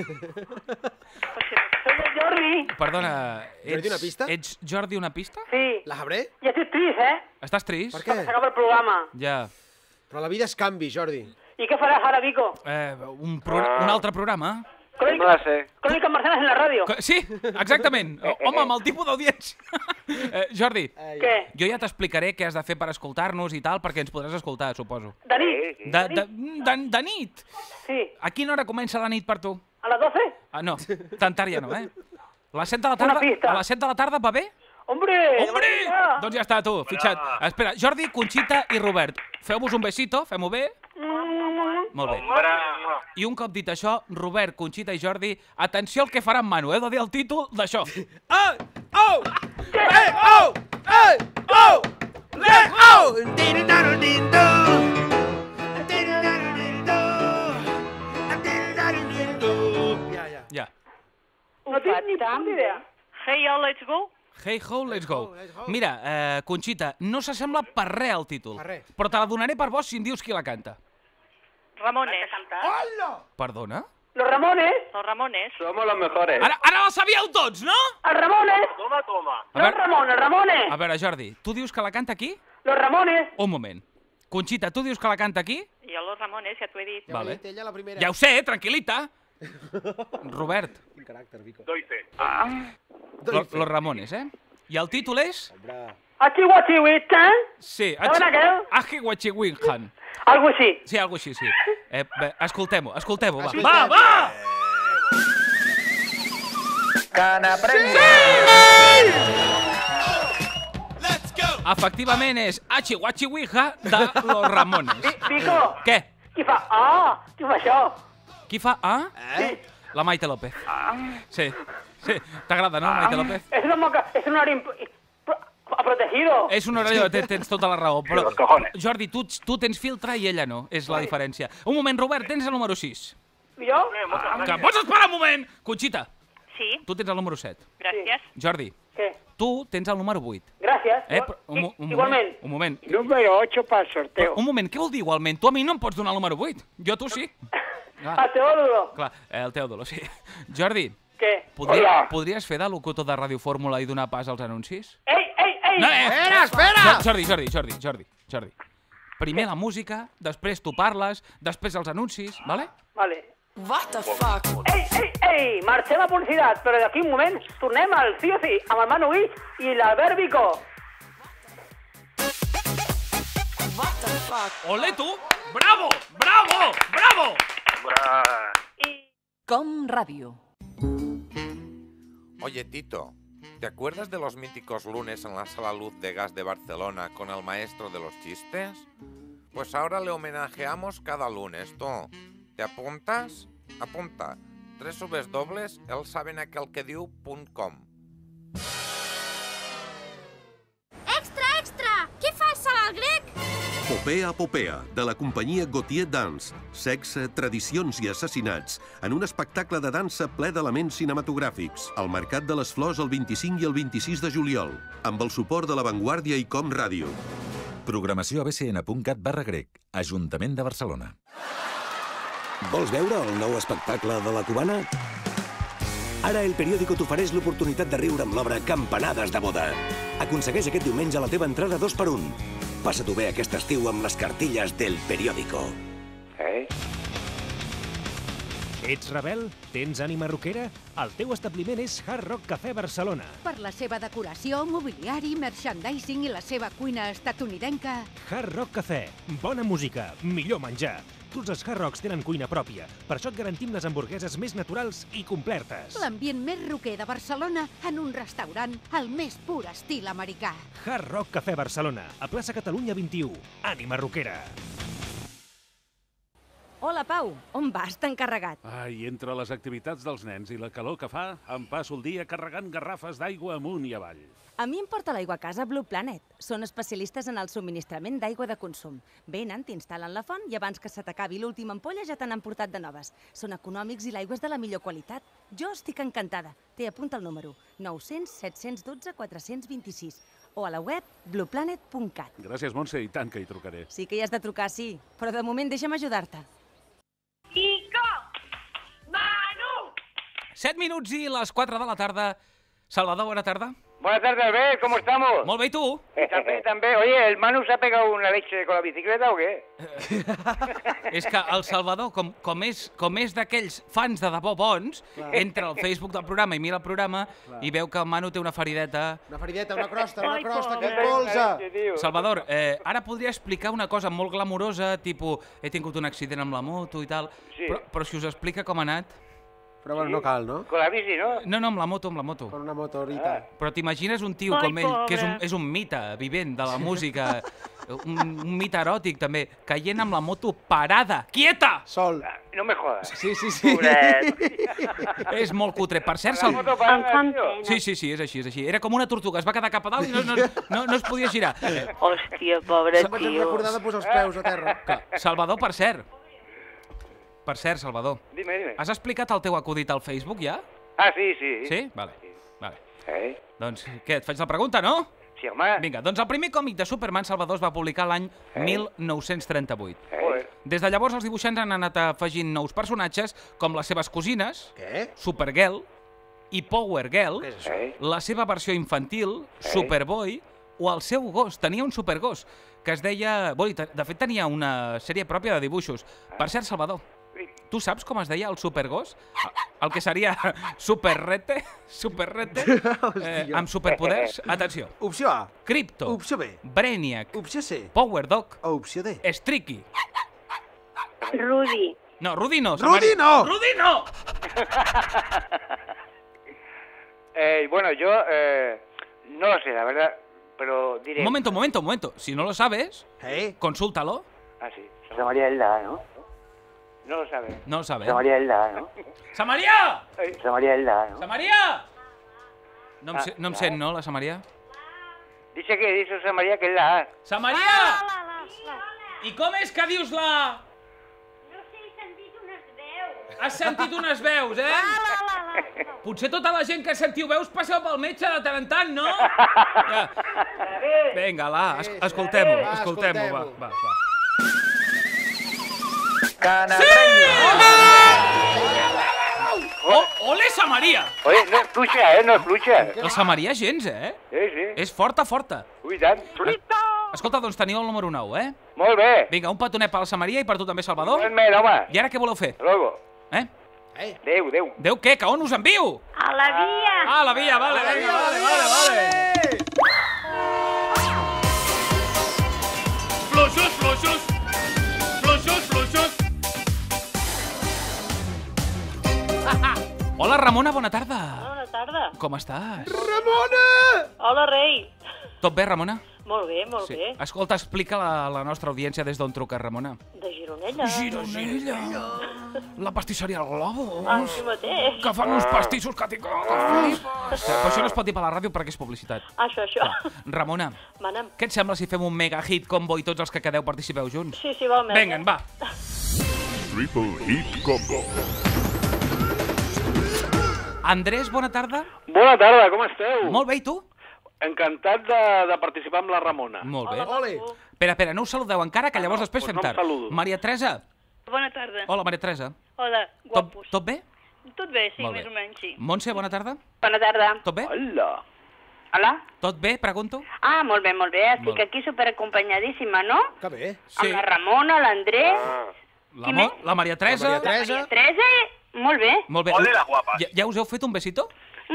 Soy el Jordi. Perdona, Jordi, una pista? Ets Jordi, una pista? Sí. La sabré? Ja estic trist, Estàs trist? Per què? S'acaba el programa. Ja. Però la vida és canvi, Jordi. I què faràs ara, Vico? Un altre programa? Crònica Marcianes en la ràdio. Sí, exactament. Home, amb el tipus d'audiència. Jordi, Què? jo ja t'explicaré què has de fer per escoltar-nos i tal, perquè ens podràs escoltar, suposo. De nit? De nit? Sí. A quina hora comença la nit per tu? A les 12? No, tan tard ja no, A les 7 de la tarda? A les 7 de la tarda va bé? Hombre! Doncs ja està, tu, fitxat. Espera, Jordi, Conxita i Robert, feu-vos un besito, fem-ho bé. Molt bé. I un cop dit això, Robert, Conxita i Jordi, atenció al que farà en Manu, heu de dir el títol d'això. Ja. No tinc ni puta idea. Hey, all, let's go. Hey ho, let's go. Mira, Conxita, no s'assembla per res al títol, però te la donaré per vos si em dius qui la canta. Ramones. Hola! Perdona? Los Ramones. Los Ramones. Somos los mejores. Ara la sabíeu tots, no? Els Ramones. Toma. No els Ramones, Ramones. A veure, Jordi, tu dius que la canta aquí? Los Ramones. Un moment. Conxita, tu dius que la canta aquí? Jo los Ramones, ja t'ho he dit. Vale. Ella la primera. Ja ho sé, tranquil·lita. Robert. Quin caràcter, Vico. Doite. Los Ramones, I el títol és? Achihuachihuitan. Sí. Achihuachihuitan. Algo així. Sí, algo així, sí. Bé, escoltem-ho, va. Va! Canaprenda. Efectivament és Hachi Wachi Wija de Los Ramones. Pico! Què? Qui fa ah? Qui fa això? Qui fa ah? La Maite López. Sí, sí. T'agrada, no, Maite López? És un horari protegido. És un horari, tens tota la raó. Però, Jordi, tu tens filtre i ella no, és la diferència. Un moment, Robert, tens el número 6. Jo? Que pots esperar un moment! Conxita. Sí. Tu tens el número 7. Gràcies. Jordi. Què? Tu tens el número 8. Gràcies. Igualment. Un moment. Número 8 para el sorteo. Un moment, què vol dir igualment? Tu a mi no em pots donar el número 8. Jo a tu sí. El Teòdolo. Clar, el Teòdolo, sí. Jordi. Què? Podries fer de locutor de Ràdio Fórmula i donar pas als anuncis? Ei! No, espera! Jordi. Primer la música, després tu parles, després els anuncis, vale? Vale. What the fuck? Ei! Marxem a publicitat, però d'aquí un moment tornem al sí o sí amb el Manu Guix i l'Albert Vico. What the fuck? Olé tu! Bravo! Com Ràdio. Oye, Tito, ¿te acuerdas de los míticos lunes en la Sala Luz de Gas de Barcelona con el maestro de los chistes? Pues ahora le homenajeamos cada lunes, ¿tú? ¿Te apuntas? Apunta. www.elsabenaquelquediu.com. Extra! Qui fa el salt al grec? Popea, de la companyia Gautier Dance. Sexe, tradicions i assassinats en un espectacle de dansa ple d'elements cinematogràfics. Al Mercat de les Flors el 25 i el 26 de juliol, amb el suport de La Vanguardia i Com Ràdio. Programació a bcn.cat/grec, Ajuntament de Barcelona. Vols veure el nou espectacle de la cubana? Ara El Periódico t'ofereix l'oportunitat de riure amb l'obra Campanades de boda. Aconsegueix aquest diumenge la teva entrada 2x1. Passa-t'ho bé aquest estiu amb les cartilles del Periódico. Ets rebel? Tens ànima rockera? El teu establiment és Hard Rock Cafè Barcelona. Per la seva decoració, mobiliari, merchandising i la seva cuina estatunidenca. Hard Rock Cafè. Bona música, millor menjar. Tots els Hard Rocks tenen cuina pròpia. Per això et garantim les hamburgueses més naturals i complertes. L'ambient més rocker de Barcelona en un restaurant al més pur estil americà. Hard Rock Cafè Barcelona, a plaça Catalunya 21. Ànima rockera. Hola, Pau. On vas tan carregat? Ai, entre les activitats dels nens i la calor que fa, em passo el dia carregant garrafes d'aigua amunt i avall. A mi em porta l'aigua a casa Blue Planet. Són especialistes en el subministrament d'aigua de consum. Venen, t'instal·len la font i abans que se t'acabi l'última ampolla ja te n'han portat de noves. Són econòmics i l'aigua és de la millor qualitat. Jo estic encantada. Té, apunta el número 900 712 426 o a la web blueplanet.cat. Gràcies, Montse, i tant que hi trucaré. Sí que hi has de trucar, sí. Però de moment deixa'm ajudar-te. Ico! Manu! 7 minuts i les 4 de la tarda. Salvador, bona tarda. Buenas tardes, Albert, ¿cómo estamos? Molt bé, i tu? También. Oye, ¿el Manu se ha pegado una leche con la bicicleta o qué? És que el Salvador, com és d'aquells fans de debò bons, entra al Facebook del programa i mira el programa i veu que el Manu té una ferideta. Una ferideta, una crosta, que et colza. Salvador, ara podria explicar una cosa molt glamurosa, tipus, he tingut un accident amb la moto i tal, però si us explica com ha anat... Però bueno, no cal, no? Con la bici, no? No, amb la moto. Con una motorita. Però t'imagines un tio com ell, que és un mite vivent de la música, un mite eròtic també, caient amb la moto parada, quieta! Sol. No me jodas. Sí. És molt cutre. Per cert, Sí, és així. Era com una tortuga, es va quedar cap a dalt i no es podia girar. Hòstia, pobre tio. Se'm recordar de posar els peus a terra. Salvador, per cert, Salvador. Dime. Has explicat el teu acudit al Facebook, ja? Ah, sí. Sí? Vale. Doncs, què, et faig la pregunta, no? Sí, home. Vinga, doncs el primer còmic de Superman Salvador es va publicar l'any 1938. Des de llavors els dibuixants han anat afegint nous personatges, com les seves cosines, Supergirl i Power Girl, la seva versió infantil, Superboy, o el seu gos. Tenia un supergos que es deia... De fet, tenia una sèrie pròpia de dibuixos. Per cert, Salvador, tu saps com es deia el supergos? El que seria Superrete, amb superpoders. Atenció. Opció A. Crypto. Opció B. Brainiac. Opció C. Power Dog. O opció D. Streaky. Rudy. No, Rudy no. Rudy no! Rudy no! Bueno, yo no lo sé, la verdad, pero diré... Un momento. Si no lo sabes, consúltalo. Ah, sí. José María Elda, ¿no? No lo sabe. No lo sabe. José María Elda, ¿no? ¡Samaria! José María Elda, ¿no? ¡Samaria! No em sent, no, la Samaria? Dice José María que és la A. Samaria! I com és que dius la... No sé, he sentit unes veus. Has sentit unes veus, Potser tota la gent que sentiu veus passeu pel metge de tant en tant, no? Vinga, escoltem-ho, va. Ole, Samaria! Oye, no es pluja, no es pluja. La Samaria gens, Sí. És forta. Ui, tant. Escolta, doncs teniu el número 9, Molt bé. Vinga, un petonet per la Samaria i per tu també, Salvador. Igualment, home. I ara què voleu fer? Luego. Adéu. Adéu què? Que on us envio? A la via. Ah, a la via, vale. Fluixos. Hola, Ramona, bona tarda. Bona tarda. Com estàs? Ramona! Hola, rei. Tot bé, Ramona? Molt bé, molt bé. Escolta, explica a la nostra audiència des d'on truques, Ramona. De Gironella. Gironella! La pastisseria El Globus. Aquí mateix. Que fan uns pastissos que t'hi cagues. Però això no es pot dir per la ràdio perquè és publicitat. Això. Ramona, Mana'm. què et sembla si fem un mega hit combo i tots els que quedeu participeu junts? Sí, val més. Vinga, va. Triple Hit Combo. Andrés, bona tarda. Bona tarda, com esteu? Molt bé, i tu? Encantat de participar amb la Ramona. Molt bé. Ole. Espera, no us saludeu encara, que llavors després fem tard. Maria Teresa. Bona tarda. Hola, Maria Teresa. Hola, guapos. Tot bé? Tot bé, sí, Molt bé. més o menys, sí. Montse, bona tarda. Bona tarda. Tot bé? Hola? Tot bé, pregunto? Ah, molt bé. Estic aquí superacompanyadíssima, no? Que bé. Amb la Ramona, l'Andrés... La Maria Teresa. La Maria Teresa, molt bé. Molt bé. Hola, guapa. Ja us heu fet un besito?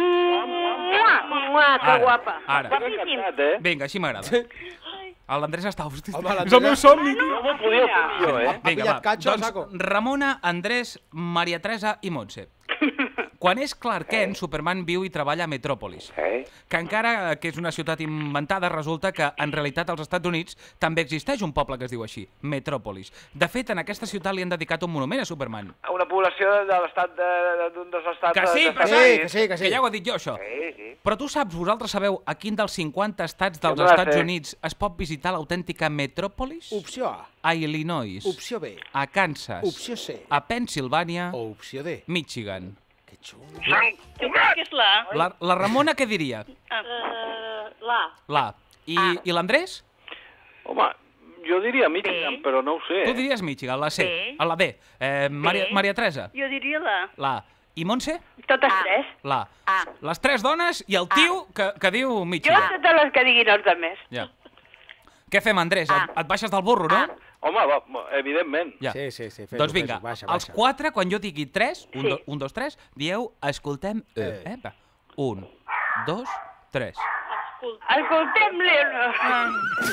Que guapa. Ara. Guapíssim. Vinga, així m'agrada. L'Andrés està... Hosti, Home, és el meu somni. No m'ho podia fer jo, Vinga, va. Doncs Ramona, Andrés, Maria Teresa i Montse. Quan és Clark Kent, Superman viu i treballa a Metròpolis. Que encara que és una ciutat inventada, resulta que en realitat als Estats Units també existeix un poble que es diu així, Metròpolis. De fet, en aquesta ciutat li han dedicat un monument a Superman. Una població de l'estat d'un dels estats... Que sí. Que ja ho he dit jo, això. Sí. Però tu saps, vosaltres sabeu a quin dels 50 estats dels Estats Units es pot visitar l'autèntica Metròpolis? Opció A. A Illinois. Opció B. A Kansas. Opció C. A Pennsilvània. O opció D. Michigan. Jo crec que és la... La Ramona què diria? La. I l'Andrés? Home, jo diria Michigan, però no ho sé. Tu diries Michigan, la C. A la D. Maria Teresa? Jo diria la... La. I Montse? Totes tres. La. Les tres dones i el tio que diu Michigan. Jo totes les que diguin els altres. Ja. Què fem, Andrés? Et baixes del burro, no? Home, evidentment. Ja. Sí. Doncs vinga, els quatre, quan jo digui 3, 1, 2, 3, dieu, escoltem... 1, 2, 3. Escoltem, Leonor.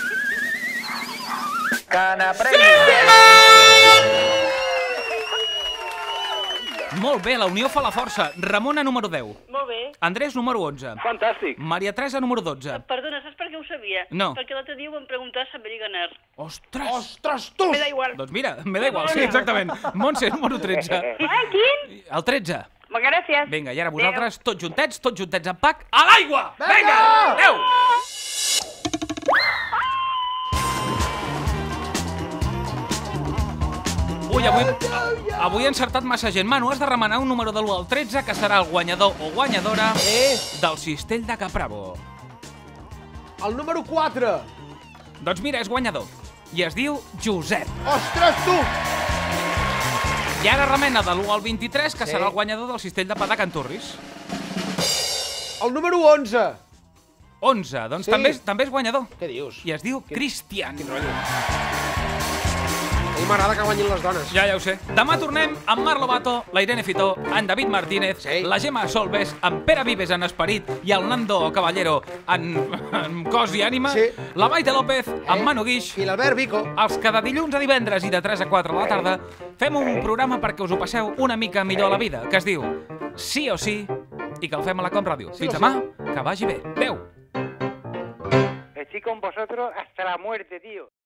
Molt bé, la unió fa la força. Ramona, número 10. Molt bé. Andrés, número 11. Fantàstic. Maria Teresa, número 12. Perdona, saps per què ho sabia? No. Perquè l'altre dia ho vam preguntar a Sant Mary Ganar. Ostres, tu! Me da igual. Doncs mira, me da igual, sí, exactament. Montse, número 13. Quin? El 13. Moltes gràcies. Vinga, i ara vosaltres, tots juntets en pack, a l'aigua! Vinga! Adéu! Ui, avui he encertat massa gent. Manu, has de remenar un número de l'1 al 13 que serà el guanyador o guanyadora del cistell de Capravo. El número 4. Doncs mira, és guanyador. I es diu Josep. Ostres, tu! I ara remena de l'1 al 23 que serà el guanyador del cistell de pa de Canturris. El número 11. 11, doncs també és guanyador. Què dius? I es diu Cristian. Quin rotllo. A mi m'agrada que guanyin les dones. Ja ho sé. Demà tornem amb Mar Lobato, la Irene Fitó, en David Martínez, la Gemma Solves, en Pere Vives en esperit i el Nando Caballero en cos i ànima, la Maite López, en Manu Guix i l'Albert Vico. Els que de dilluns a divendres i de 3 a 4 a la tarda fem un programa perquè us ho passeu una mica millor a la vida, que es diu Sí o Sí i que el fem a la Com Ràdio. Fins demà, que vagi bé. Adéu. Estoy con vosotros hasta la muerte, tío.